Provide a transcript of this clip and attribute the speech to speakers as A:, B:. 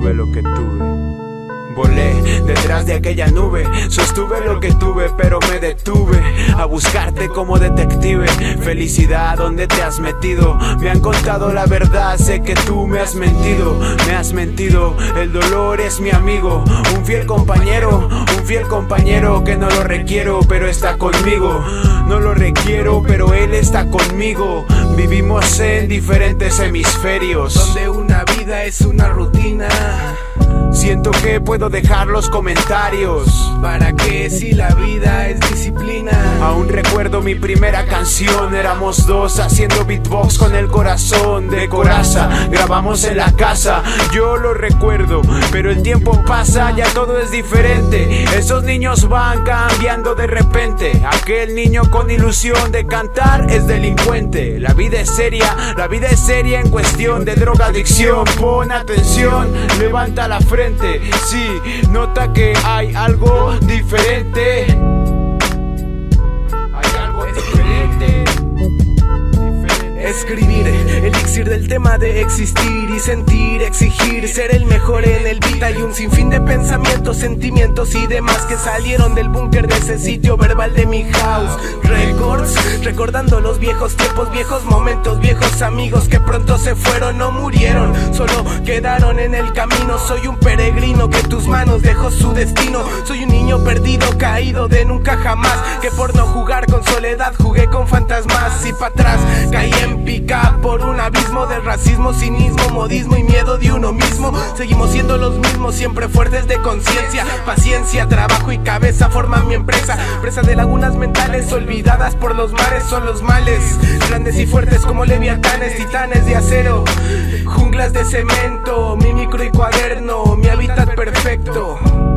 A: tuve lo que tuve. Volé detrás de aquella nube, sostuve lo que tuve, pero me detuve a buscarte como detective. Felicidad, ¿dónde te has metido? Me han contado la verdad, sé que tú me has mentido. Me has mentido, el dolor es mi amigo. Un fiel compañero que no lo requiero, pero está conmigo. No lo requiero, pero él está conmigo. Vivimos en diferentes hemisferios,
B: donde una vida es una rutina.
A: Siento que puedo dejar los comentarios.
B: ¿Para qué si la vida es disciplina?
A: Aún recuerdo mi primera canción. Éramos dos haciendo beatbox con el corazón de coraza. Grabamos en la casa, yo lo recuerdo. Pero el tiempo pasa, ya todo es diferente. Esos niños van cambiando de repente. Aquel niño con ilusión de cantar es delincuente. La vida es seria en cuestión de drogadicción. Pon atención, levanta la frente. Sí, nota que hay algo diferente. Hay algo diferente.
B: Escribir, elixir del tema de existir y sentir, exigir ser el mejor en el beat. Hay un sinfín de pensamientos, sentimientos y demás que salieron del búnker de ese sitio verbal de mi house records, recordando los viejos tiempos, viejos momentos, viejos amigos que pronto se fueron o murieron, solo quedaron en el camino. Soy un peregrino que tus manos dejó su destino. Soy un niño perdido, caído de nunca jamás, que por no jugar con soledad jugué con fantasmas. Y para atrás caí en pica por un abismo de racismo, cinismo, modismo y miedo de uno mismo. Seguimos siendo los mismos, siempre fuertes de conciencia, paciencia, trabajo y cabeza forman mi empresa. Presa de lagunas mentales olvidadas por los mares, son los males grandes y fuertes como leviatanes, titanes de acero, junglas de cemento, mi micro y cuaderno, mi hábitat perfecto.